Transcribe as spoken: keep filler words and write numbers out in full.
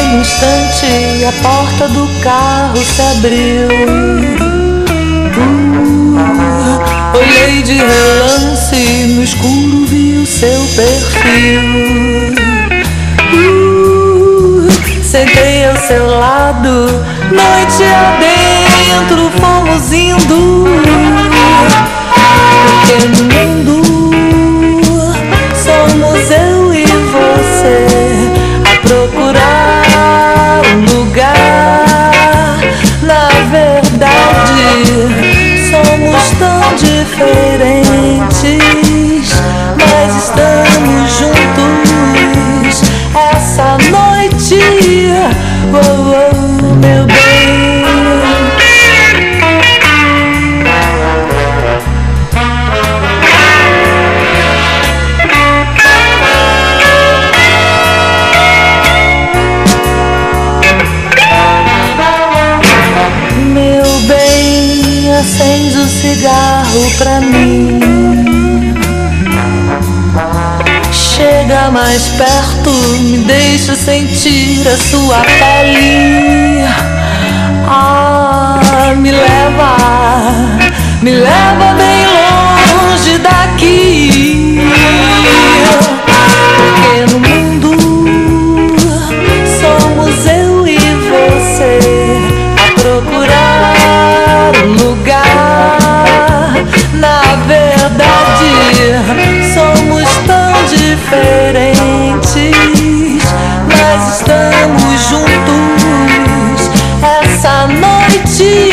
Naquele instante a porta do carro se abriu. uh, Olhei de relance, no escuro vi o seu perfil. uh, Sentei ao seu lado, noite adentro fomos indo. Porque no mundo somos eu e você a procurar um lugar. Na verdade, somos tão diferentes, mas estamos juntos essa noite. Oh, oh, meu bem. Acende o cigarro pra mim. Chega mais perto, me deixa sentir a sua pele. Ah, me leva, me leva bem longe daqui. Porque no mundo somos eu e você a procurar um lugar. Na verdade, somos tão diferentes, mas estamos juntos essa noite.